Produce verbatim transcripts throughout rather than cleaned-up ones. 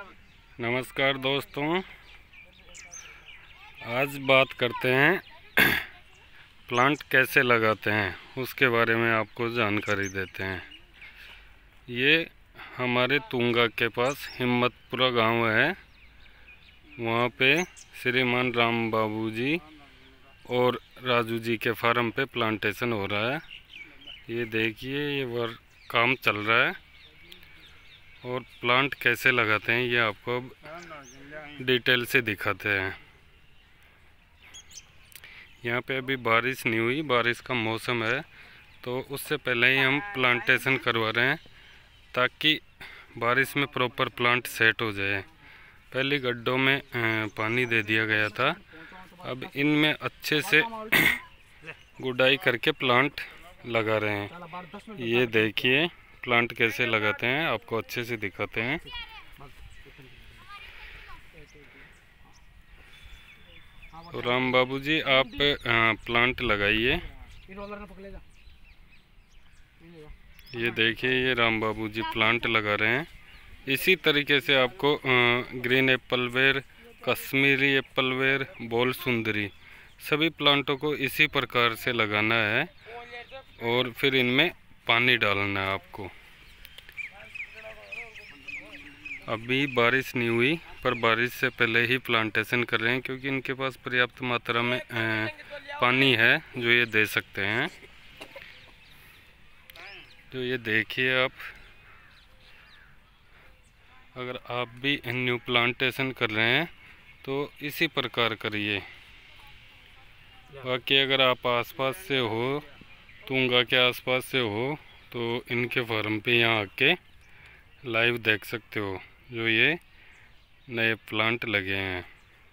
नमस्कार दोस्तों, आज बात करते हैं प्लांट कैसे लगाते हैं उसके बारे में आपको जानकारी देते हैं। ये हमारे तुंगा के पास हिम्मतपुरा गांव है, वहाँ पे श्रीमान राम बाबू जी और राजू जी के फार्म पे प्लांटेशन हो रहा है। ये देखिए, ये वर्क काम चल रहा है और प्लांट कैसे लगाते हैं ये आपको अब डिटेल से दिखाते हैं। यहाँ पे अभी बारिश नहीं हुई, बारिश का मौसम है, तो उससे पहले ही हम प्लांटेशन करवा रहे हैं ताकि बारिश में प्रॉपर प्लांट सेट हो जाए। पहले गड्ढों में पानी दे दिया गया था, अब इनमें अच्छे से गुडाई करके प्लांट लगा रहे हैं। ये देखिए प्लांट कैसे लगाते हैं, आपको अच्छे से दिखाते हैं। तो राम बाबू जी आप प्लांट लगाइए। ये देखिए, ये राम बाबू जी प्लांट लगा रहे हैं। इसी तरीके से आपको ग्रीन एप्पल वेयर, कश्मीरी एप्पल वेयर, बॉल सुंदरी सभी प्लांटों को इसी प्रकार से लगाना है और फिर इनमें पानी डालना है आपको। अभी बारिश नहीं हुई, पर बारिश से पहले ही प्लांटेशन कर रहे हैं क्योंकि इनके पास पर्याप्त मात्रा में पानी है जो ये दे सकते हैं। तो ये देखिए आप, अगर आप भी न्यू प्लांटेशन कर रहे हैं तो इसी प्रकार करिए। बाकी अगर आप आसपास से हो, तुंगा के आसपास से हो, तो इनके फार्म पे यहाँ आके लाइव देख सकते हो जो ये नए प्लांट लगे हैं।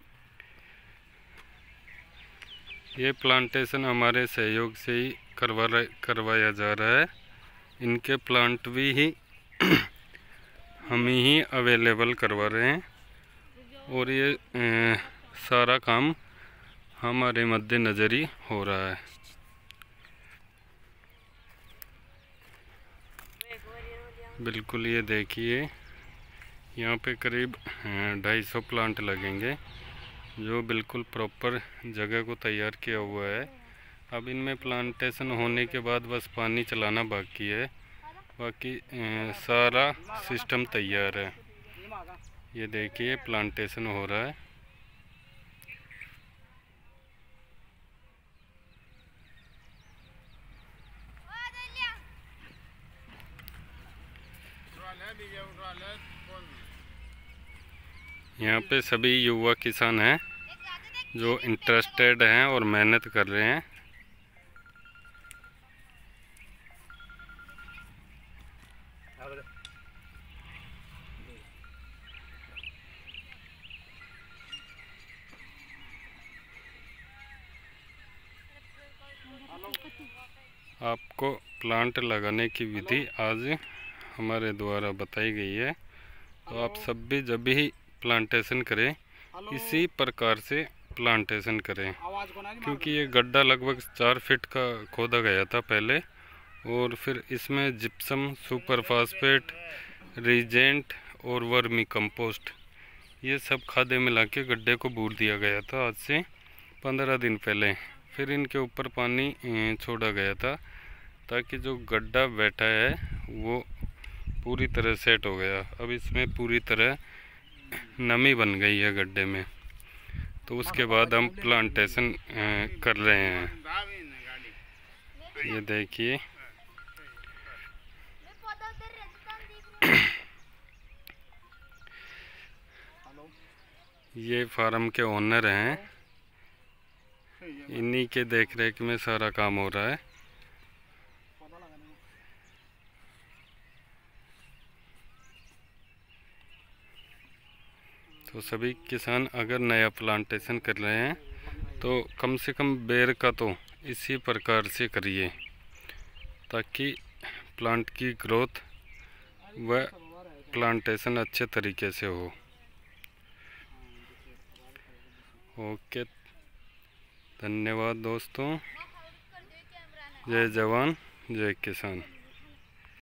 ये प्लांटेशन हमारे सहयोग से ही करवा करवाया जा रहा है। इनके प्लांट भी ही हम ही अवेलेबल करवा रहे हैं और ये ए, सारा काम हमारे मद्देनज़र ही हो रहा है। बिल्कुल, ये देखिए यहाँ पे करीब ढाई सौ प्लांट लगेंगे जो बिल्कुल प्रॉपर जगह को तैयार किया हुआ है। अब इनमें प्लांटेशन होने के बाद बस पानी चलाना बाकी है, बाकी सारा सिस्टम तैयार है। ये देखिए प्लांटेशन हो रहा है। यहाँ पे सभी युवा किसान हैं जो इंटरेस्टेड हैं और मेहनत कर रहे हैं। आपको प्लांट लगाने की विधि आज हमारे द्वारा बताई गई है, तो आप सब भी जब भी प्लांटेशन करें इसी प्रकार से प्लांटेशन करें, क्योंकि ये गड्ढा लगभग चार फीट का खोदा गया था पहले, और फिर इसमें जिप्सम, सुपर फास्फेट, रीजेंट और वर्मी कंपोस्ट ये सब खादें मिला के गड्ढे को बूर दिया गया था आज से पंद्रह दिन पहले। फिर इनके ऊपर पानी छोड़ा गया था ताकि जो गड्ढा बैठा है वो पूरी तरह सेट हो गया। अब इसमें पूरी तरह नमी बन गई है गड्ढे में, तो उसके बाद हम प्लांटेशन कर रहे हैं। ये देखिए ये फार्म के ओनर हैं, इन्हीं के देखरेख में सारा काम हो रहा है। तो सभी किसान अगर नया प्लांटेशन कर रहे हैं तो कम से कम बेर का तो इसी प्रकार से करिए ताकि प्लांट की ग्रोथ व प्लांटेशन अच्छे तरीके से हो। ओके, धन्यवाद दोस्तों। जय जवान जय किसान।